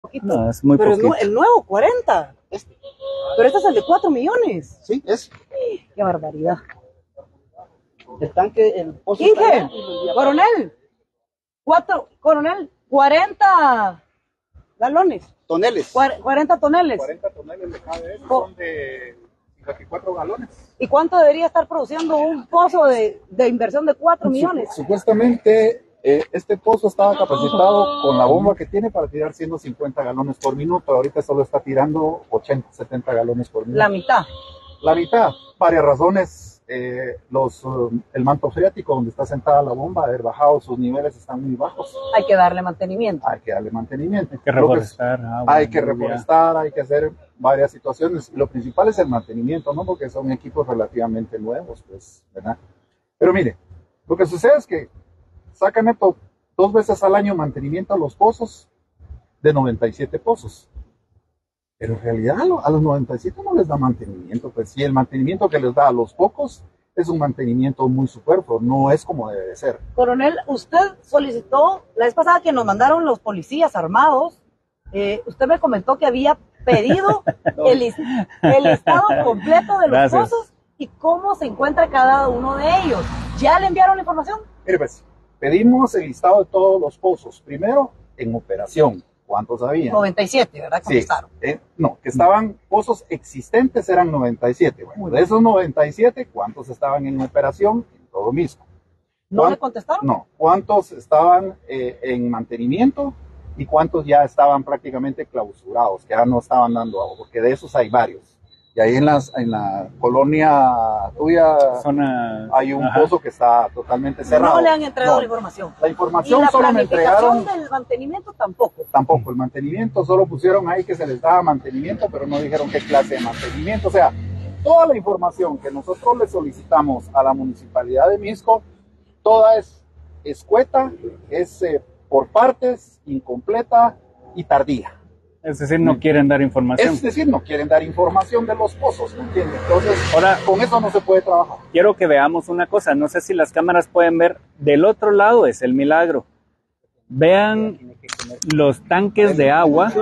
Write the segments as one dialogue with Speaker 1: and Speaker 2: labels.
Speaker 1: Poquito.
Speaker 2: No, es muy
Speaker 1: pero
Speaker 2: poquito.
Speaker 1: el nuevo, 40. Pero este es el de 4 millones.
Speaker 3: Sí, es.
Speaker 1: Qué barbaridad.
Speaker 3: El tanque, el pozo.
Speaker 1: Inge, coronel, 40 galones.
Speaker 3: Toneles.
Speaker 1: 40 toneles.
Speaker 4: 40 toneles de cada vez, son de 54 galones.
Speaker 1: ¿Y cuánto debería estar produciendo un pozo de inversión de 4 millones?
Speaker 4: Supuestamente este pozo estaba capacitado con la bomba que tiene para tirar 150 galones por minuto. Ahorita solo está tirando 80, 70 galones por minuto.
Speaker 1: La mitad.
Speaker 4: La mitad, varias razones. El manto freático donde está sentada la bomba, haber bajado, sus niveles están muy bajos.
Speaker 1: Hay que darle mantenimiento.
Speaker 4: Hay que darle mantenimiento.
Speaker 2: Hay que reforestar.
Speaker 4: Hay que reforestar, hay que hacer varias situaciones. Lo principal es el mantenimiento, ¿no? Porque son equipos relativamente nuevos, pues, ¿verdad? Pero mire, lo que sucede es que sacan esto 2 veces al año mantenimiento a los pozos, de 97 pozos. Pero en realidad a los 97 no les da mantenimiento, pues si el mantenimiento que les da a los pocos es un mantenimiento muy superfluo, no es como debe de ser.
Speaker 1: Coronel, usted solicitó, la vez pasada que nos mandaron los policías armados, usted me comentó que había pedido el listado completo de los pozos y cómo se encuentra cada uno de ellos. ¿Ya le enviaron la información?
Speaker 4: Mire pues, pedimos el listado de todos los pozos, primero en operación. ¿Cuántos había?
Speaker 1: 97, ¿verdad? Contestaron.
Speaker 4: Sí, no, que estaban pozos existentes eran 97. Bueno, de esos 97, ¿cuántos estaban en operación? En todo mismo.
Speaker 1: ¿No le contestaron?
Speaker 4: No. ¿Cuántos estaban en mantenimiento y cuántos ya estaban prácticamente clausurados, que ya no estaban dando agua? Porque de esos hay varios. Y ahí en la colonia tuya hay un pozo que está totalmente cerrado.
Speaker 1: No le han entregado la información.
Speaker 4: La información solo me entregaron.
Speaker 1: ¿Y la planificación del mantenimiento tampoco?
Speaker 4: Tampoco, el mantenimiento solo pusieron ahí que se les daba mantenimiento, pero no dijeron qué clase de mantenimiento. O sea, toda la información que nosotros le solicitamos a la Municipalidad de Mixco, toda es escueta, es por partes, incompleta y tardía.
Speaker 2: Es decir, no quieren dar información.
Speaker 4: Es decir, no quieren dar información de los pozos, ¿me entiendes? Entonces, ahora, con eso no se puede trabajar.
Speaker 2: Quiero que veamos una cosa, no sé si las cámaras pueden ver, del otro lado es el milagro. Vean los tanques de agua,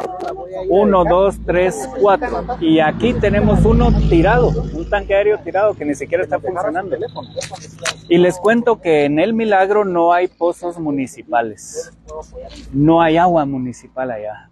Speaker 2: 1, 2, 3, 4, y aquí tenemos uno tirado, un tanque aéreo tirado que ni siquiera está funcionando. Y les cuento que en el milagro no hay pozos municipales, no hay agua municipal allá.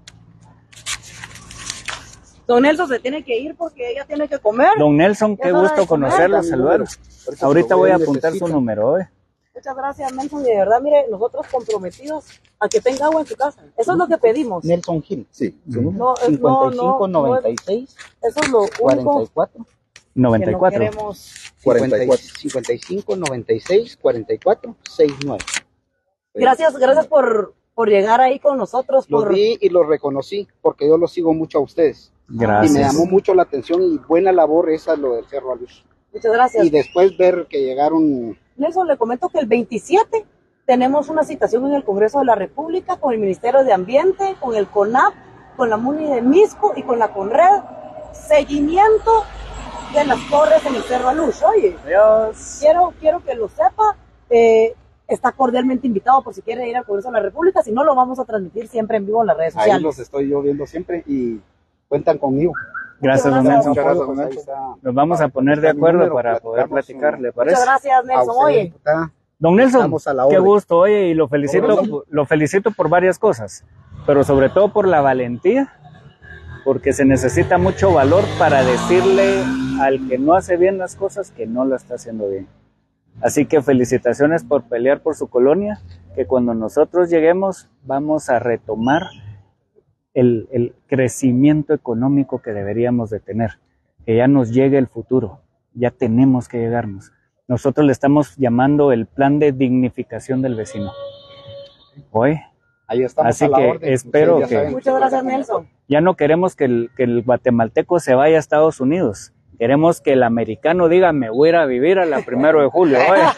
Speaker 1: Don Nelson se tiene que ir porque ella tiene que comer.
Speaker 2: Don Nelson, qué gusto conocerlo, saludarlo. Ahorita voy a apuntar su número.
Speaker 1: Muchas gracias, Nelson. Y de verdad, mire, nosotros comprometidos a que tenga agua en su casa. Eso es lo que pedimos.
Speaker 3: Nelson Gil, sí.
Speaker 1: No,
Speaker 3: 55, 96.
Speaker 1: Eso es lo único
Speaker 3: 44.
Speaker 2: 94.
Speaker 1: Que no queremos.
Speaker 3: 55, 96, 44, 69.
Speaker 1: Gracias por llegar ahí con nosotros.
Speaker 3: Lo vi y lo reconocí porque yo los sigo mucho a ustedes.
Speaker 2: Gracias.
Speaker 3: Y me llamó mucho la atención y buena labor esa lo del Cerro Aluz.
Speaker 1: Muchas gracias.
Speaker 3: Y después ver que llegaron...
Speaker 1: Nelson, le comento que el 27 tenemos una citación en el Congreso de la República con el Ministerio de Ambiente, con el CONAP, con la MUNI de Mixco y con la CONRED. Seguimiento de las torres en el Cerro Aluz. Oye,
Speaker 2: Dios.
Speaker 1: Quiero que lo sepa. Está cordialmente invitado por si quiere ir al Congreso de la República. Si no, lo vamos a transmitir siempre en vivo en las redes sociales.
Speaker 3: Ahí los estoy yo viendo siempre y cuentan conmigo.
Speaker 2: Gracias, don Nelson.
Speaker 3: Gracias.
Speaker 2: Nos vamos a poner de acuerdo para poder platicar, ¿le parece?
Speaker 1: Muchas gracias, Nelson. Oye,
Speaker 2: don Nelson, qué gusto, oye, y lo felicito por varias cosas, pero sobre todo por la valentía, porque se necesita mucho valor para decirle al que no hace bien las cosas que no lo está haciendo bien. Así que felicitaciones por pelear por su colonia, que cuando nosotros lleguemos vamos a retomar el crecimiento económico que deberíamos de tener, que ya nos llegue el futuro, ya tenemos que llegarnos. Nosotros le estamos llamando el plan de dignificación del vecino. Hoy,
Speaker 3: ahí estamos.
Speaker 2: Así que espero que...
Speaker 1: Muchas gracias, Nelson.
Speaker 2: Ya no queremos que el guatemalteco se vaya a Estados Unidos. Queremos que el americano diga, me voy a ir a vivir a la 1 de julio.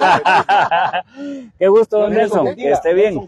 Speaker 2: Qué gusto, don Nelson, que esté bien.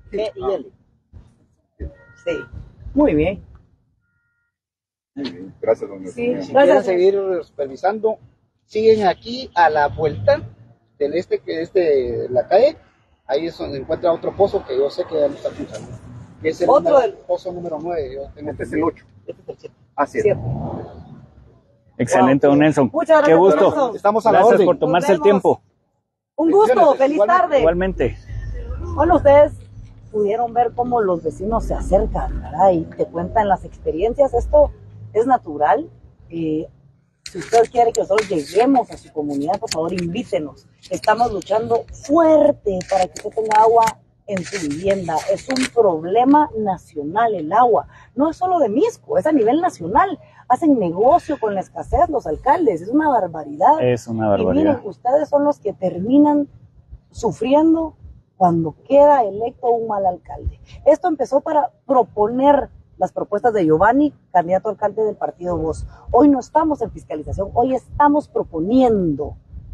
Speaker 1: Sí, muy bien.
Speaker 4: Gracias, don Nelson.
Speaker 1: Sí,
Speaker 3: si quieren seguir supervisando, siguen aquí a la vuelta que es de la calle. Ahí es donde encuentra otro pozo que yo sé que ya no está funcionando. Que es el pozo número 9. Yo tengo
Speaker 4: este es el 8.
Speaker 1: Este es el 7.
Speaker 4: Así es.
Speaker 2: Excelente, don Nelson.
Speaker 1: Muchas gracias,
Speaker 2: qué gusto.
Speaker 1: Nelson.
Speaker 3: Estamos a la
Speaker 2: Gracias
Speaker 3: orden.
Speaker 2: por tomarse el tiempo.
Speaker 1: Un gusto, feliz tarde.
Speaker 2: Igualmente.
Speaker 1: Bueno, ustedes pudieron ver cómo los vecinos se acercan, ¿verdad? Y te cuentan las experiencias. Esto es natural. Si usted quiere que nosotros lleguemos a su comunidad, por favor, invítenos. Estamos luchando fuerte para que usted tenga agua en su vivienda. Es un problema nacional el agua. No es solo de Misco, es a nivel nacional. Hacen negocio con la escasez los alcaldes. Es una barbaridad.
Speaker 2: Es una barbaridad.
Speaker 1: Y miren, ustedes son los que terminan sufriendo cuando queda electo un mal alcalde. Esto empezó para proponer las propuestas de Giovanni, candidato a alcalde del partido Voz. Hoy no estamos en fiscalización, hoy estamos proponiendo.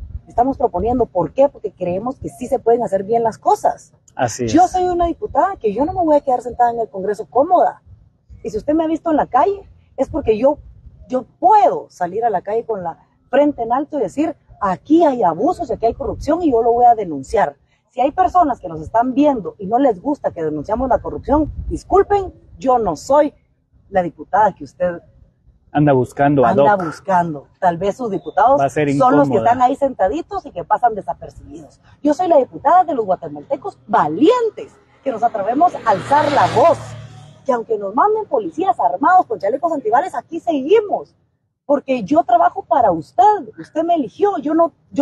Speaker 1: ¿Por qué? Porque creemos que sí se pueden hacer bien las cosas.
Speaker 2: Así es.
Speaker 1: Yo soy una diputada que yo no me voy a quedar sentada en el Congreso cómoda. Y si usted me ha visto en la calle, es porque yo puedo salir a la calle con la frente en alto y decir, aquí hay abusos y aquí hay corrupción y yo lo voy a denunciar. Si hay personas que nos están viendo y no les gusta que denunciamos la corrupción, disculpen, yo no soy la diputada que usted
Speaker 2: anda buscando.
Speaker 1: Tal vez sus diputados son los que están ahí sentaditos y que pasan desapercibidos. Yo soy la diputada de los guatemaltecos valientes, que nos atrevemos a alzar la voz. Que aunque nos manden policías armados con chalecos antibalas, aquí seguimos. Porque yo trabajo para usted. Usted me eligió. Yo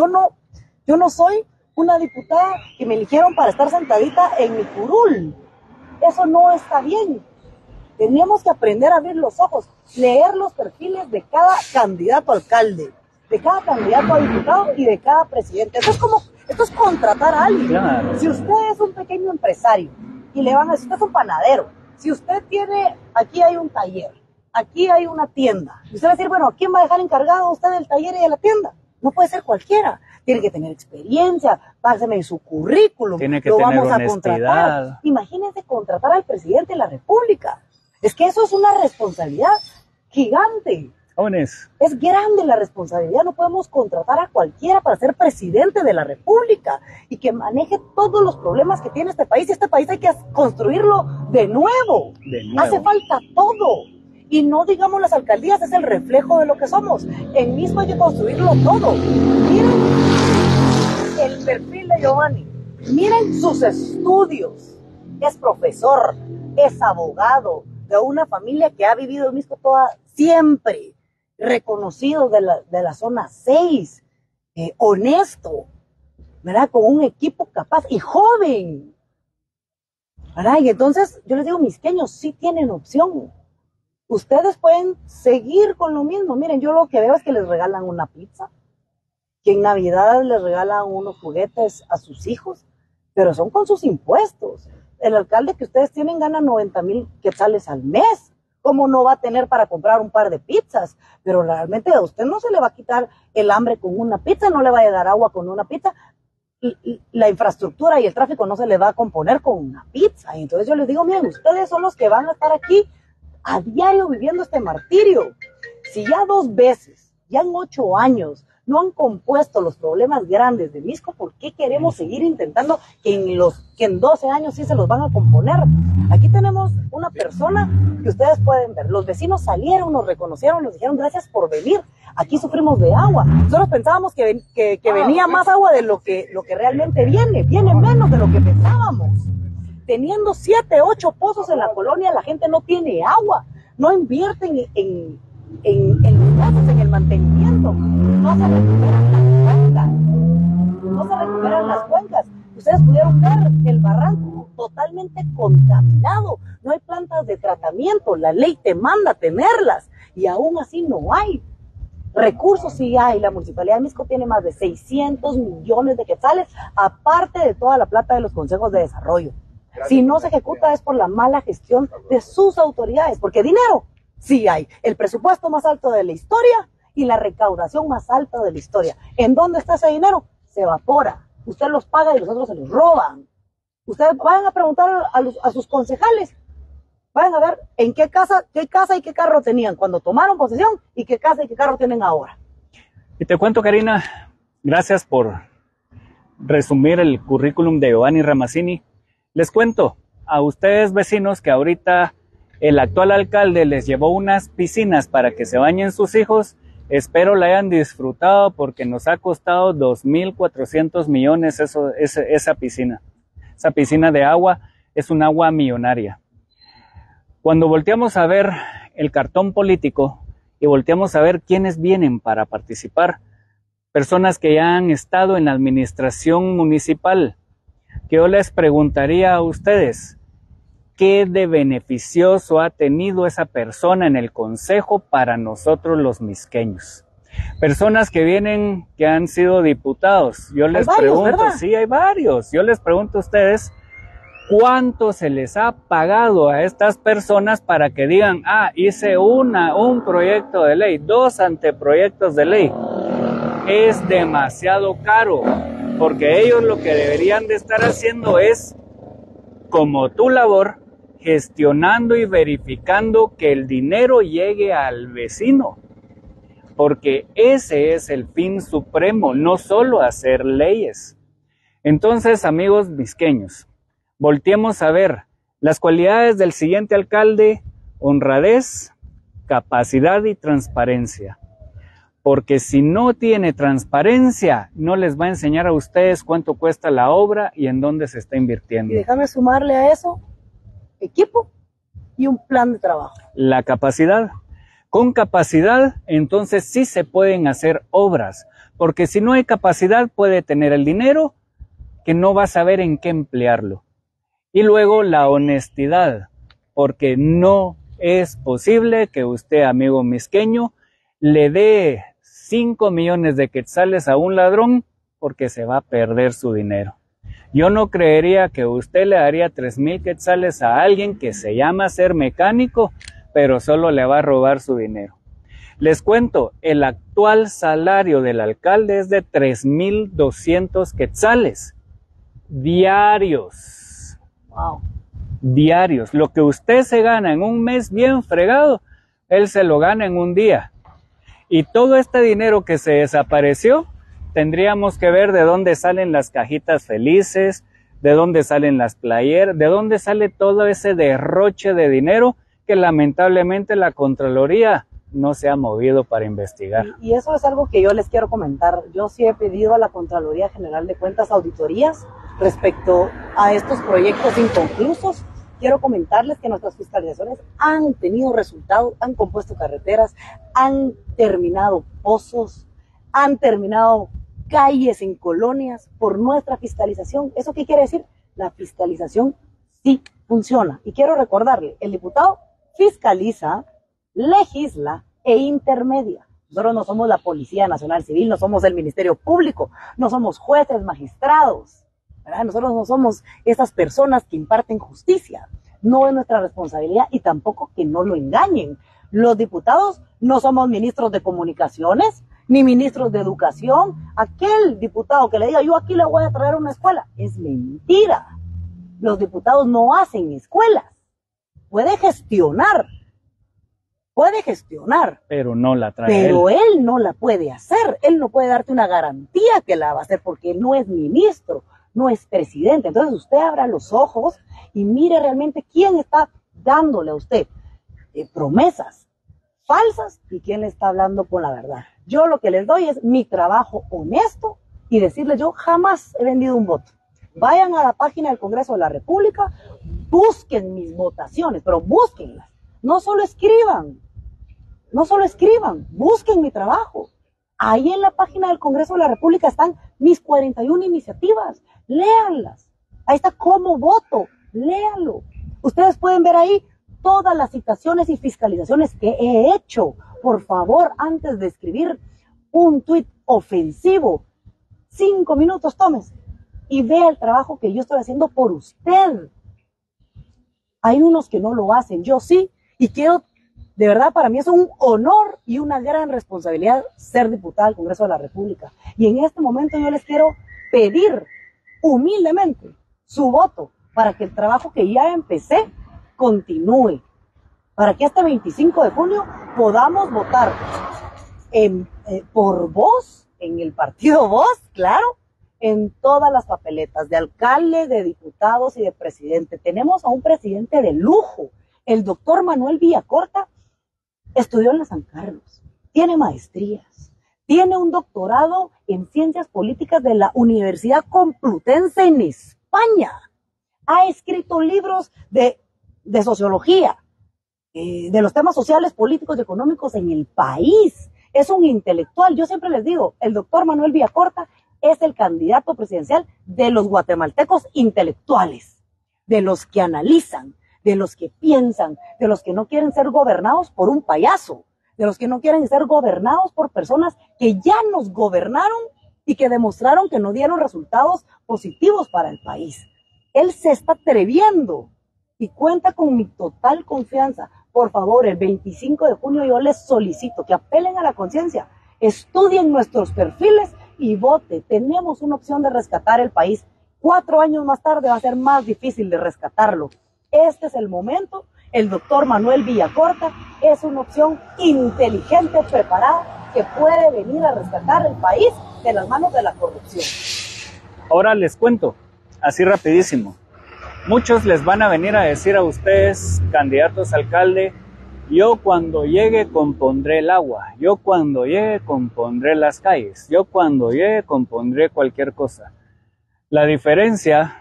Speaker 1: no soy una diputada que me eligieron para estar sentadita en mi curul. Eso no está bien. Tenemos que aprender a abrir los ojos, leer los perfiles de cada candidato a alcalde, de cada candidato a diputado y de cada presidente. Esto es contratar a alguien.
Speaker 2: Claro.
Speaker 1: Si usted es un pequeño empresario y le van a decir, usted es un panadero, si usted tiene, aquí hay un taller, aquí hay una tienda, y usted va a decir, bueno, ¿a quién va a dejar encargado usted del taller y de la tienda? No puede ser cualquiera. Tiene que tener experiencia, páseme su currículum,
Speaker 2: tiene que
Speaker 1: lo
Speaker 2: tener
Speaker 1: vamos a
Speaker 2: honestidad.
Speaker 1: contratar. Imagínense contratar al presidente de la República. Es que eso es una responsabilidad gigante.
Speaker 2: Jóvenes.
Speaker 1: Es grande la responsabilidad. No podemos contratar a cualquiera para ser presidente de la República y que maneje todos los problemas que tiene este país. Este país hay que construirlo de nuevo. Hace falta todo. Y no digamos las alcaldías, es el reflejo de lo que somos. En mismo hay que construirlo todo. Miren el perfil de Giovanni. Miren sus estudios. Es profesor, es abogado de una familia que ha vivido en Misco siempre, reconocido de la zona 6, honesto, ¿verdad? Con un equipo capaz y joven, ¿verdad? Y entonces yo les digo, misqueños, sí tienen opción. Ustedes pueden seguir con lo mismo. Miren, yo lo que veo es que les regalan una pizza, que en Navidad les regalan unos juguetes a sus hijos, pero son con sus impuestos. El alcalde que ustedes tienen gana 90,000 quetzales al mes. ¿Cómo no va a tener para comprar un par de pizzas? Pero realmente a usted no se le va a quitar el hambre con una pizza, no le va a dar agua con una pizza. La infraestructura y el tráfico no se le va a componer con una pizza. Y entonces yo les digo, miren, ustedes son los que van a estar aquí a diario viviendo este martirio. Si ya 2 veces, ya en 8 años, no han compuesto los problemas grandes de Misco, ¿por qué queremos seguir intentando que en 12 años sí se los van a componer? Aquí tenemos una persona que ustedes pueden ver. Los vecinos salieron, nos reconocieron, nos dijeron gracias por venir. Aquí sufrimos de agua. Nosotros pensábamos que venía más agua de lo que realmente viene menos de lo que pensábamos. Teniendo 7, 8 pozos en la colonia, la gente no tiene agua, no invierten en el mantenimiento, no se recuperan las cuencas. Ustedes pudieron ver el barranco totalmente contaminado, no hay plantas de tratamiento, la ley te manda tenerlas y aún así no hay. Recursos sí hay, la Municipalidad de Misco tiene más de 600 millones de quetzales, aparte de toda la plata de los consejos de desarrollo. Si no se ejecuta es por la mala gestión de sus autoridades, porque dinero sí hay, el presupuesto más alto de la historia y la recaudación más alta de la historia. ¿En dónde está ese dinero? Se evapora. Usted los paga y los otros se los roban. Ustedes vayan a preguntar a sus concejales, vayan a ver en qué casa y qué carro tenían cuando tomaron posesión y qué casa y qué carro tienen ahora.
Speaker 2: Y te cuento, Karina, gracias por resumir el currículum de Giovanni Ramazzini. Les cuento, a ustedes vecinos que ahorita el actual alcalde les llevó unas piscinas para que se bañen sus hijos, espero la hayan disfrutado porque nos ha costado 2.400 millones esa piscina. Esa piscina de agua es un agua millonaria. Cuando volteamos a ver el cartón político y volteamos a ver quiénes vienen para participar, personas que ya han estado en la administración municipal, que yo les preguntaría a ustedes, ¿qué de beneficioso ha tenido esa persona en el consejo para nosotros los misqueños? Personas que vienen, que han sido diputados. Yo les pregunto, ¿verdad? Sí, hay varios. Yo les pregunto a ustedes, ¿cuánto se les ha pagado a estas personas para que digan, hice un proyecto de ley, 2 anteproyectos de ley? Es demasiado caro, porque ellos lo que deberían de estar haciendo es, como tu labor, gestionando y verificando que el dinero llegue al vecino, porque ese es el fin supremo, no solo hacer leyes. Entonces, amigos misqueños, volteemos a ver las cualidades del siguiente alcalde: honradez, capacidad y transparencia. Porque si no tiene transparencia, no les va a enseñar a ustedes cuánto cuesta la obra y en dónde se está invirtiendo.
Speaker 1: Y déjame sumarle a eso equipo y un plan de trabajo.
Speaker 2: La capacidad. Con capacidad, entonces sí se pueden hacer obras, porque si no hay capacidad puede tener el dinero que no va a saber en qué emplearlo. Y luego la honestidad, porque no es posible que usted, amigo misqueño, le dé 5 millones de quetzales a un ladrón porque se va a perder su dinero. Yo no creería que usted le daría 3,000 quetzales a alguien que se llama ser mecánico, pero solo le va a robar su dinero. Les cuento, el actual salario del alcalde es de 3,200 quetzales diarios.
Speaker 1: Wow.
Speaker 2: Diarios. Lo que usted se gana en un mes bien fregado, él se lo gana en un día. Y todo este dinero que se desapareció, tendríamos que ver de dónde salen las cajitas felices, de dónde salen las playeras, de dónde sale todo ese derroche de dinero que lamentablemente la Contraloría no se ha movido para investigar.
Speaker 1: Y eso es algo que yo les quiero comentar. Yo sí he pedido a la Contraloría General de Cuentas auditorías respecto a estos proyectos inconclusos. Quiero comentarles que nuestras fiscalizaciones han tenido resultados, han compuesto carreteras, han terminado pozos, han terminado calles en colonias por nuestra fiscalización. ¿Eso qué quiere decir? La fiscalización sí funciona. Y quiero recordarle, el diputado fiscaliza, legisla e intermedia. Nosotros no somos la Policía Nacional Civil, no somos el Ministerio Público, no somos jueces, magistrados, ¿verdad? Nosotros no somos esas personas que imparten justicia. No es nuestra responsabilidad y tampoco que no lo engañen. Los diputados no somos ministros de comunicaciones, ni ministros de educación. Aquel diputado que le diga, yo aquí le voy a traer una escuela, es mentira. Los diputados no hacen escuelas. Puede gestionar,
Speaker 2: pero no la trae.
Speaker 1: Pero él no la puede hacer. Él no puede darte una garantía que la va a hacer porque él no es ministro, no es presidente. Entonces usted abra los ojos y mire realmente quién está dándole a usted promesas falsas y quién le está hablando con la verdad. Yo lo que les doy es mi trabajo honesto y decirles, yo jamás he vendido un voto. Vayan a la página del Congreso de la República, busquen mis votaciones, pero búsquenlas. No solo escriban, busquen mi trabajo. Ahí en la página del Congreso de la República están mis 41 iniciativas, léanlas. Ahí está cómo voto, léanlo. Ustedes pueden ver ahí todas las citaciones y fiscalizaciones que he hecho. Por favor, antes de escribir un tuit ofensivo, 5 minutos tomes y vea el trabajo que yo estoy haciendo por usted. Hay unos que no lo hacen, yo sí, y quiero, de verdad, para mí es un honor y una gran responsabilidad ser diputada del Congreso de la República. Y en este momento yo les quiero pedir humildemente su voto para que el trabajo que ya empecé continúe, para que este 25 de junio podamos votar por Voz, en el partido Voz, claro, en todas las papeletas, de alcalde, de diputados y de presidente. Tenemos a un presidente de lujo. El doctor Manuel Villacorta estudió en la San Carlos, tiene maestrías, tiene un doctorado en ciencias políticas de la Universidad Complutense en España. Ha escrito libros de sociología, de los temas sociales, políticos y económicos en el país. Es un intelectual. Yo siempre les digo, el doctor Manuel Villacorta es el candidato presidencial de los guatemaltecos intelectuales, de los que analizan, de los que piensan, de los que no quieren ser gobernados por un payaso, de los que no quieren ser gobernados por personas que ya nos gobernaron y que demostraron que no dieron resultados positivos para el país. Él se está atreviendo y cuenta con mi total confianza. Por favor, el 25 de junio yo les solicito que apelen a la conciencia, estudien nuestros perfiles y vote. Tenemos una opción de rescatar el país. 4 años más tarde va a ser más difícil de rescatarlo. Este es el momento. El doctor Manuel Villacorta es una opción inteligente, preparada, que puede venir a rescatar el país de las manos de la corrupción.
Speaker 2: Ahora les cuento, así rapidísimo. Muchos les van a venir a decir a ustedes, candidatos a alcalde, yo cuando llegue compondré el agua, yo cuando llegue compondré las calles, yo cuando llegue compondré cualquier cosa. La diferencia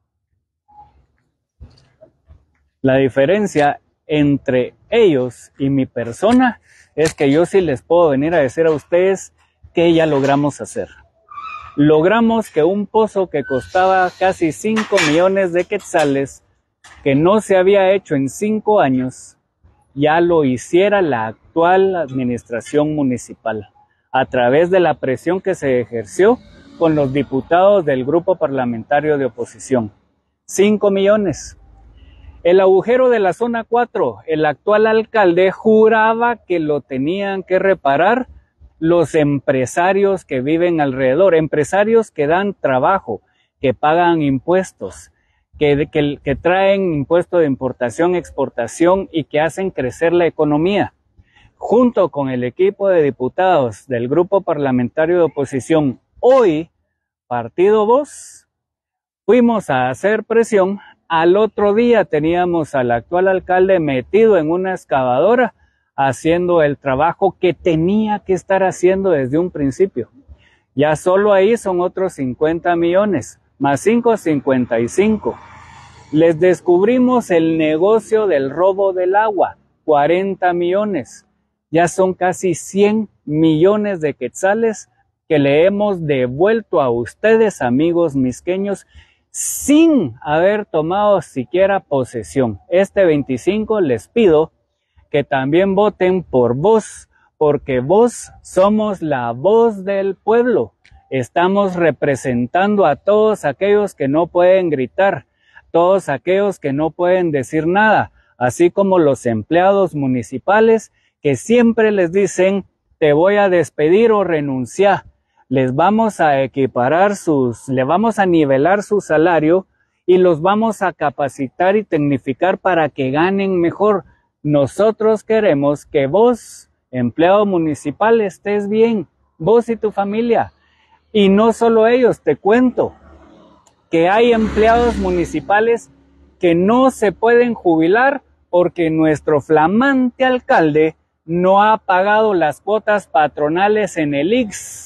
Speaker 2: entre ellos y mi persona es que yo sí les puedo venir a decir a ustedes que ya logramos hacer. Logramos que un pozo que costaba casi 5 millones de quetzales, que no se había hecho en 5 años, ya lo hiciera la actual administración municipal, a través de la presión que se ejerció con los diputados del grupo parlamentario de oposición. 5 millones. El agujero de la zona 4, el actual alcalde juraba que lo tenían que reparar los empresarios que viven alrededor, empresarios que dan trabajo, que pagan impuestos, que traen impuestos de importación, exportación y que hacen crecer la economía. Junto con el equipo de diputados del grupo parlamentario de oposición, hoy, Partido Voz, fuimos a hacer presión. Al otro día teníamos al actual alcalde metido en una excavadora haciendo el trabajo que tenía que estar haciendo desde un principio. Ya solo ahí son otros 50 millones, más 5, 55. Les descubrimos el negocio del robo del agua, 40 millones. Ya son casi 100 millones de quetzales que le hemos devuelto a ustedes, amigos misqueños, sin haber tomado siquiera posesión. Este 25 les pido que también voten por Voz, porque Voz somos la voz del pueblo. Estamos representando a todos aquellos que no pueden gritar, todos aquellos que no pueden decir nada, así como los empleados municipales que siempre les dicen, te voy a despedir o renunciar. Les vamos a equiparar le vamos a nivelar su salario y los vamos a capacitar y tecnificar para que ganen mejor. Nosotros queremos que vos, empleado municipal, estés bien, vos y tu familia. Y no solo ellos, te cuento que hay empleados municipales que no se pueden jubilar porque nuestro flamante alcalde no ha pagado las cuotas patronales en el IX.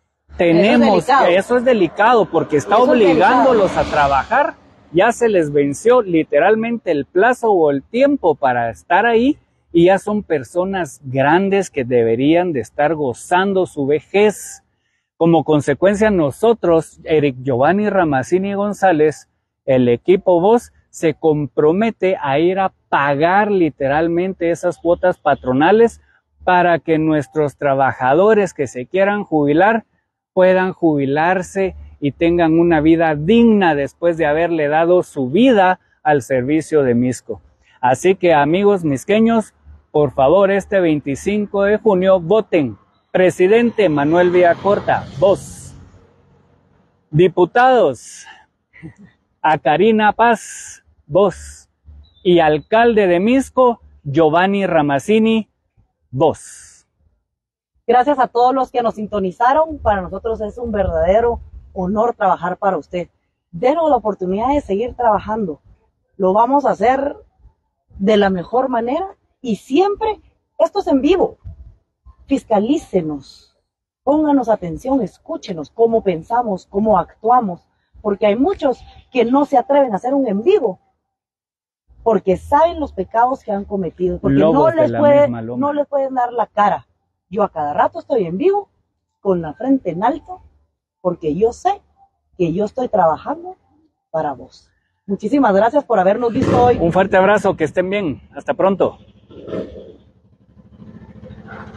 Speaker 2: Eso es delicado porque está obligándolos a trabajar. Ya se les venció literalmente el plazo o el tiempo para estar ahí y ya son personas grandes que deberían de estar gozando su vejez. Como consecuencia, nosotros, Eric Giovanni Ramazzini González, el equipo Voz, se compromete a ir a pagar literalmente esas cuotas patronales para que nuestros trabajadores que se quieran jubilar puedan jubilarse y tengan una vida digna después de haberle dado su vida al servicio de Misco. Así que, amigos misqueños, por favor, este 25 de junio voten. Presidente Manuel Villacorta, Voz. Diputados, a Karina Paz, Voz. Y alcalde de Misco, Giovanni Ramazzini, Voz.
Speaker 1: Gracias a todos los que nos sintonizaron. Para nosotros es un verdadero honor trabajar para usted. Denos la oportunidad de seguir trabajando. Lo vamos a hacer de la mejor manera y siempre, esto es en vivo. Fiscalícenos, pónganos atención, escúchenos cómo pensamos, cómo actuamos, porque hay muchos que no se atreven a hacer un en vivo porque saben los pecados que han cometido, porque no les pueden dar la cara. Yo a cada rato estoy en vivo, con la frente en alto, porque yo sé que yo estoy trabajando para vos. Muchísimas gracias por habernos visto hoy.
Speaker 2: Un fuerte abrazo, que estén bien. Hasta pronto.